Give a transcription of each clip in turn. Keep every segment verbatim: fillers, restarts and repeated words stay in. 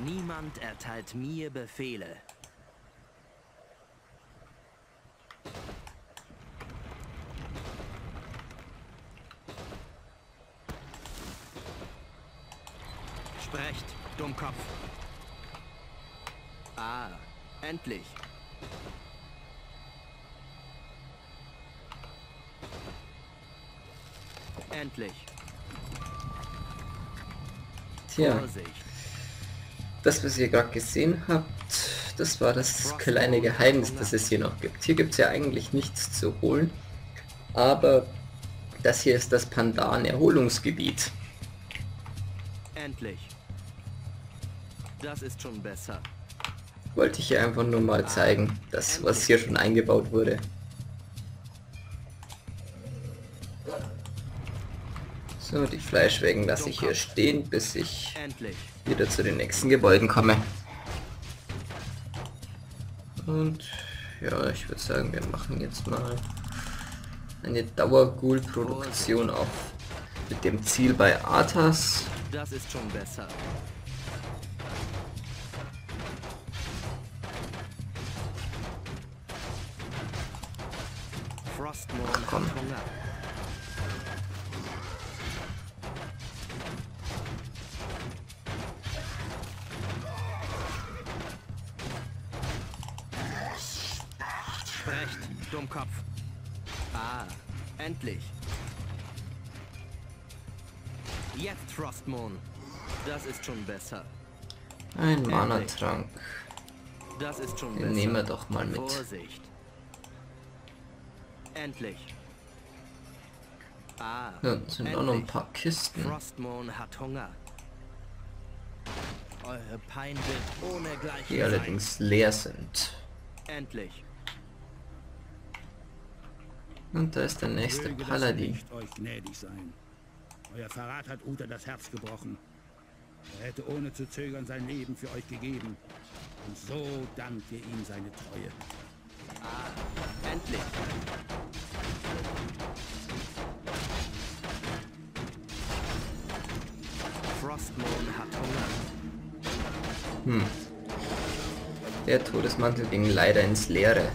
Niemand erteilt mir Befehle. Sprecht, Dummkopf. Ah, endlich. Endlich. Tja, Vorsicht. das, was ihr gerade gesehen habt, das war das kleine Geheimnis, das es hier noch gibt. Hier gibt es ja eigentlich nichts zu holen, aber das hier ist das Pandan-Erholungsgebiet. Endlich. Das ist schon besser. Wollte ich hier einfach nur mal zeigen, das, was hier schon eingebaut wurde. So, die Fleischwägen lasse ich hier stehen, bis ich Endlich. wieder zu den nächsten Gebäuden komme. Und ja, ich würde sagen, wir machen jetzt mal eine Dauerghoul-Produktion auf mit dem Ziel bei Arthas. Das ist schon besser. Frostmourne hat Komm. Hunger. Sprecht, Dummkopf. Ah, endlich. Jetzt Frostmourne. Das ist schon besser. Ein Mana-Trank. Das ist schon Den besser. nehmen wir doch mal mit. Vorsicht. Endlich. Ah, Ja, sind auch noch ein endlich. paar Kisten, Frostmourne hat Hunger. Eure Pein wird ohne Gleichen die sein. allerdings leer sind. Endlich. Und da ist der nächste Möge das Paladin. Licht euch gnädig sein. Euer Verrat hat Uther das Herz gebrochen. Er hätte ohne zu zögern sein Leben für euch gegeben. Und so dankt ihr ihm seine Treue. Ah, endlich. Frostmourne hat Hunger. Hm. Der Todesmantel ging leider ins Leere.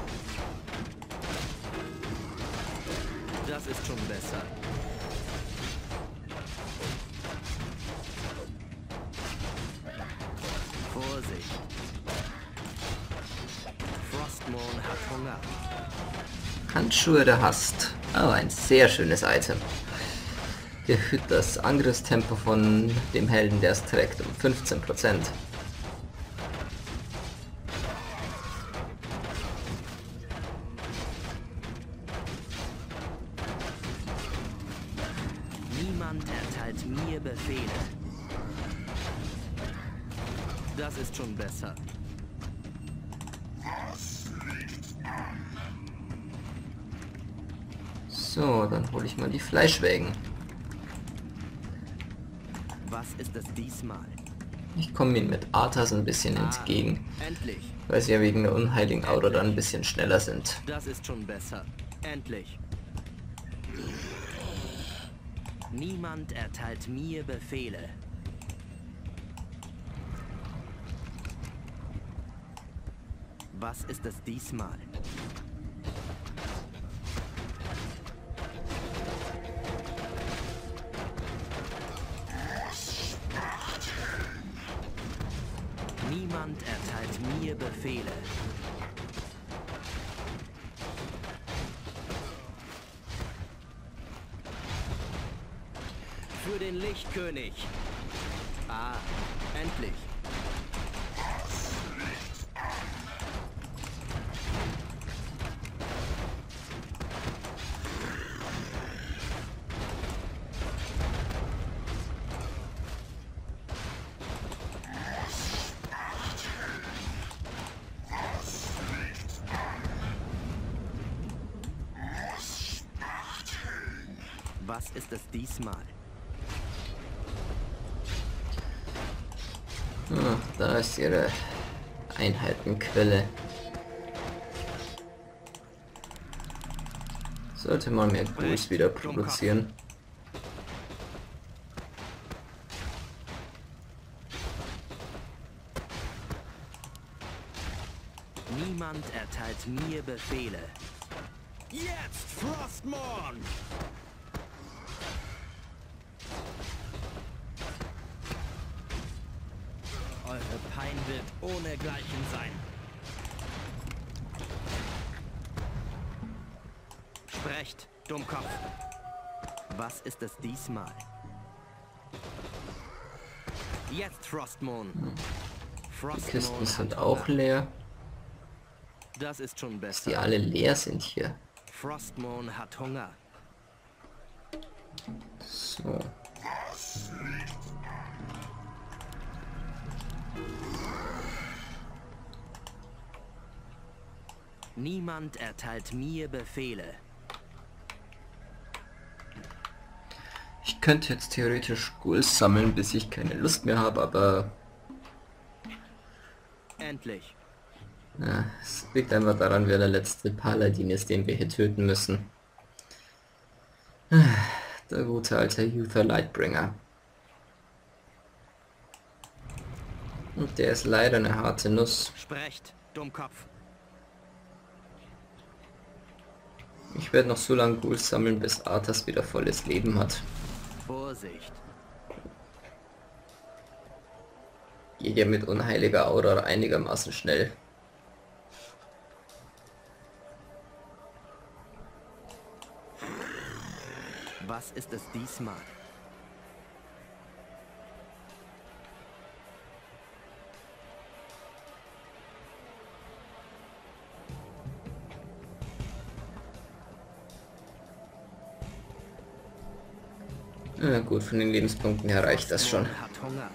Das ist schon besser. Vorsicht. Frostmourne hat Hunger. Handschuhe der Hast. Oh, ein sehr schönes Item. Erhöht das Angriffstempo von dem Helden, der es trägt, um fünfzehn Prozent. Niemand erteilt mir Befehle. Das ist schon besser. So, dann hole ich mal die Fleischwägen. Was ist es diesmal? Ich komme ihnen mit Arthas ein bisschen entgegen, Endlich. weil sie ja wegen der unheiligen Aura dann ein bisschen schneller sind. Das ist schon besser. Endlich. Niemand erteilt mir Befehle. Was ist es diesmal? Niemand erteilt mir Befehle. Für den Lichtkönig. Ah, endlich. Was ist es diesmal? Ah, da ist ihre Einheitenquelle. Sollte mal mehr Ghouls wieder produzieren. Niemand erteilt mir Befehle. Jetzt, Frostmourne! Eure Pein wird ohnegleichen sein. Sprecht, Dummkopf. Was ist es diesmal? Jetzt, Frostmourne. Die Kisten sind auch leer. Das ist schon Dass besser. die alle leer sind hier. Frostmourne hat Hunger. So. Niemand erteilt mir Befehle. Ich könnte jetzt theoretisch Ghouls sammeln, bis ich keine Lust mehr habe, aber Endlich. ja, es liegt einfach daran, wer der letzte Paladin ist, den wir hier töten müssen. Der gute alte Uther Lightbringer. Und der ist leider eine harte Nuss. Sprecht, Dummkopf. Ich werde noch so lange Ghouls sammeln, bis Arthas wieder volles Leben hat. Vorsicht. Geht ja mit unheiliger Aura einigermaßen schnell. Was ist es diesmal? Ja gut, von den Lebenspunkten her reicht das schon. Hat Hunger.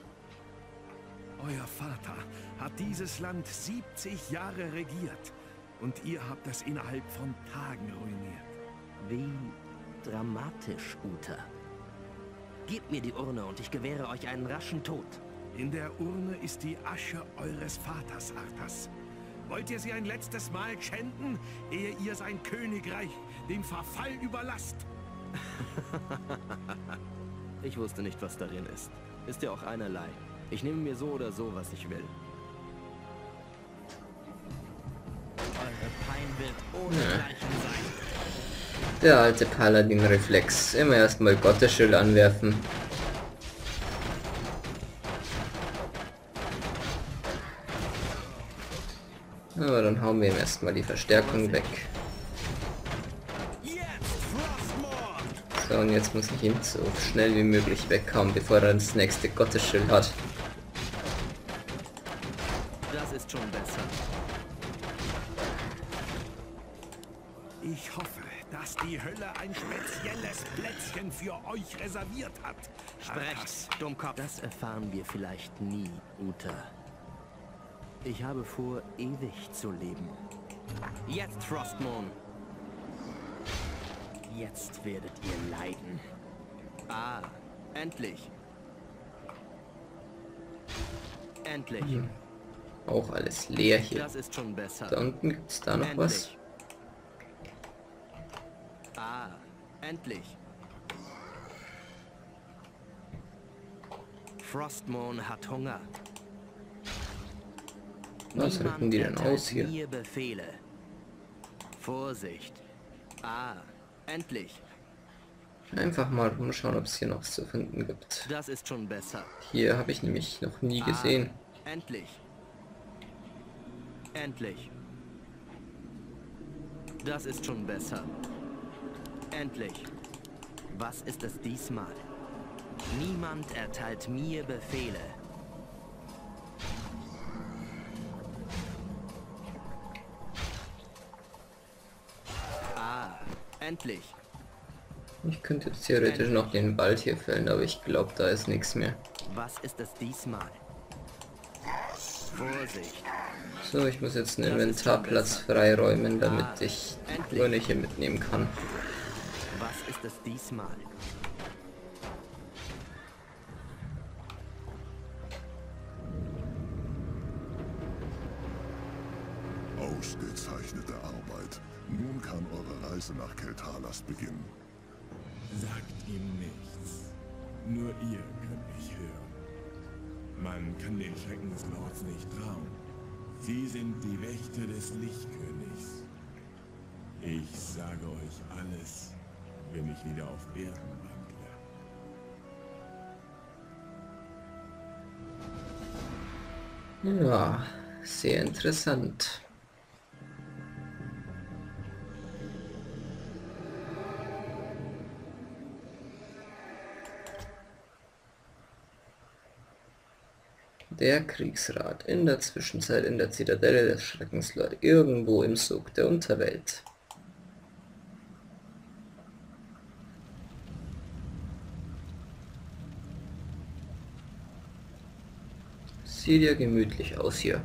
Euer Vater hat dieses Land siebzig Jahre regiert und ihr habt es innerhalb von Tagen ruiniert. Wie dramatisch, Uther. Gebt mir die Urne und ich gewähre euch einen raschen Tod. In der Urne ist die Asche eures Vaters, Arthas. Wollt ihr sie ein letztes Mal schänden, ehe ihr sein Königreich dem Verfall überlasst? Ich wusste nicht, was darin ist. Ist ja auch einerlei. Ich nehme mir so oder so, was ich will. Eure Pein wird ohnegleichen sein. Der alte Paladin-Reflex. Immer erstmal Gottesschild anwerfen. Aber dann hauen wir ihm erstmal die Verstärkung weg. So, und jetzt muss ich ihn so schnell wie möglich weghauen, bevor er das nächste Gottesschild hat. Das ist schon besser. Ich hoffe, dass die Hölle ein spezielles Plätzchen für euch reserviert hat. Sprecht, Dummkopf. Das erfahren wir vielleicht nie, Uther. Ich habe vor, ewig zu leben. Jetzt, Frostmourne. Jetzt werdet ihr leiden. Ah, endlich. Endlich. Hm. Auch alles leer hier. Das ist schon besser. Da unten gibt es da noch Endlich. was. Ah, endlich. Frostmourne hat Hunger. Was rücken die denn aus hier? Mir Befehle. Vorsicht. Ah, endlich. Einfach mal umschauen, ob es hier noch was zu finden gibt. Das ist schon besser. Hier habe ich nämlich noch nie gesehen. Ah, endlich. Endlich. Das ist schon besser. Endlich. Was ist es diesmal? Niemand erteilt mir Befehle. Ah, endlich. Ich könnte jetzt theoretisch noch den Wald hier fällen, aber ich glaube, da ist nichts mehr. Was ist es diesmal? Vorsicht. So, ich muss jetzt einen Inventarplatz freiräumen, damit ich die Urne hier mitnehmen kann. Was ist es diesmal? Ausgezeichnete Arbeit. Nun kann eure Reise nach Keltalas beginnen. Sagt ihm nichts. Nur ihr könnt mich hören. Man kann den Schrecken des Lords nicht trauen. Sie sind die Wächter des Lichtkönigs. Ich sage euch alles, wenn ich wieder auf Erden wandle. Ja, sehr interessant. Der Kriegsrat in der Zwischenzeit in der Zitadelle des Schreckenslord, irgendwo im Sog der Unterwelt. Sieht ja gemütlich aus hier.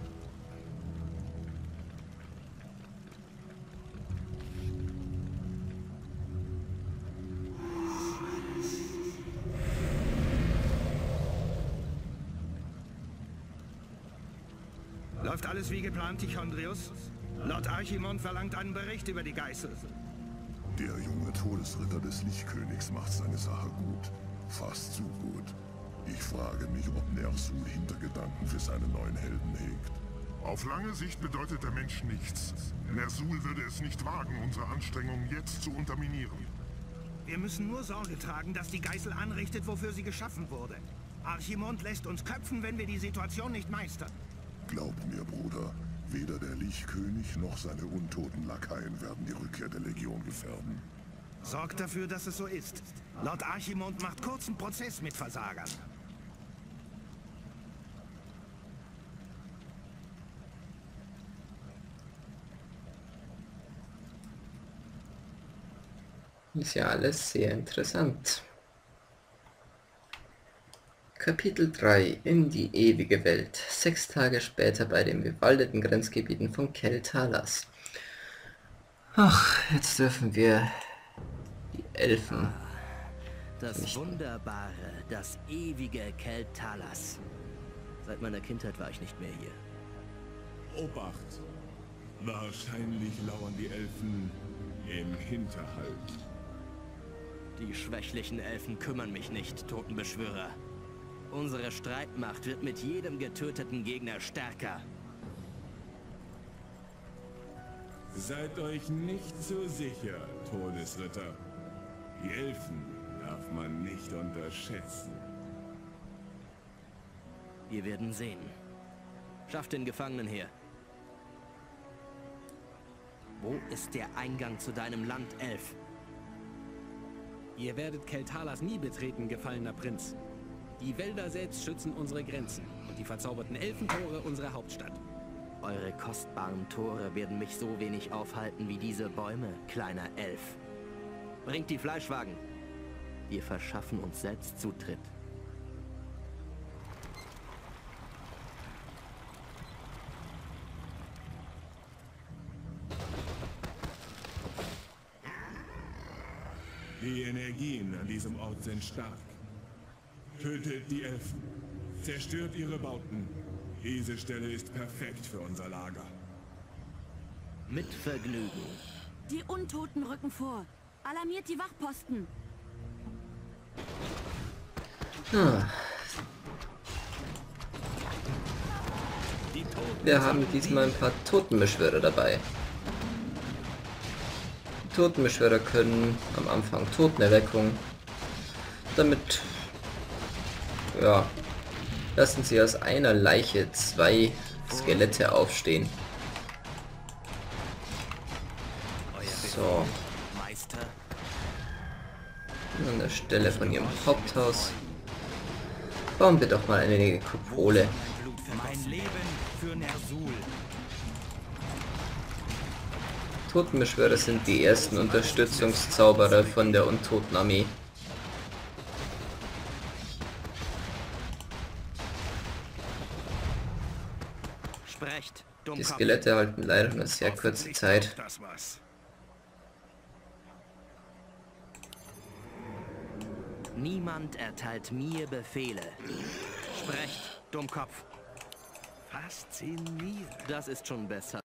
Läuft alles wie geplant, Tichondrius? Lord Archimond verlangt einen Bericht über die Geißel. Der junge Todesritter des Lichtkönigs macht seine Sache gut. Fast zu gut. Ich frage mich, ob Ner'zhul Hintergedanken für seine neuen Helden hegt. Auf lange Sicht bedeutet der Mensch nichts. Ner'zhul würde es nicht wagen, unsere Anstrengungen jetzt zu unterminieren. Wir müssen nur Sorge tragen, dass die Geißel anrichtet, wofür sie geschaffen wurde. Archimond lässt uns köpfen, wenn wir die Situation nicht meistern. Glaub mir, Bruder, weder der Lichtkönig noch seine untoten Lakaien werden die Rückkehr der Legion gefährden. Sorgt dafür, dass es so ist. Lord Archimond macht kurzen Prozess mit Versagern. Ist ja alles sehr interessant. Kapitel drei in die ewige Welt. Sechs Tage später bei den bewaldeten Grenzgebieten von Kel-Talas. Ach, jetzt dürfen wir die Elfen. Das Nicht. wunderbare, das ewige Kel-Talas. Seit meiner Kindheit war ich nicht mehr hier. Obacht! Wahrscheinlich lauern die Elfen im Hinterhalt. Die schwächlichen Elfen kümmern mich nicht, Totenbeschwörer. Unsere Streitmacht wird mit jedem getöteten Gegner stärker. Seid euch nicht so sicher, Todesritter. Die Elfen darf man nicht unterschätzen. Wir werden sehen. Schafft den Gefangenen her. Wo ist der Eingang zu deinem Land, Elf? Ihr werdet Kel-Talas nie betreten, gefallener Prinz. Die Wälder selbst schützen unsere Grenzen und die verzauberten Elfentore unsere Hauptstadt. Eure kostbaren Tore werden mich so wenig aufhalten wie diese Bäume, kleiner Elf. Bringt die Fleischwagen. Wir verschaffen uns selbst Zutritt. Die Energien an diesem Ort sind stark. Tötet die Elfen. Zerstört ihre Bauten. Diese Stelle ist perfekt für unser Lager. Mit Vergnügen. Die Untoten rücken vor. Alarmiert die Wachposten. Ah. Wir haben diesmal ein paar Totenbeschwörer dabei. Die Totenbeschwörer können am Anfang Totenerweckung. Damit ja, lassen sie aus einer Leiche zwei Skelette aufstehen. So. An der Stelle von ihrem Haupthaus bauen wir doch mal eine Kupole. Mein Leben für Ner'zhul. Totenbeschwörer sind die ersten Unterstützungszauberer von der Untotenarmee. Sprecht, Die Dummkopf. Skelette halten leider nur sehr kurze Zeit. Das war's. Niemand erteilt mir Befehle. Sprecht, Dummkopf. Faszinierend. Das ist schon besser.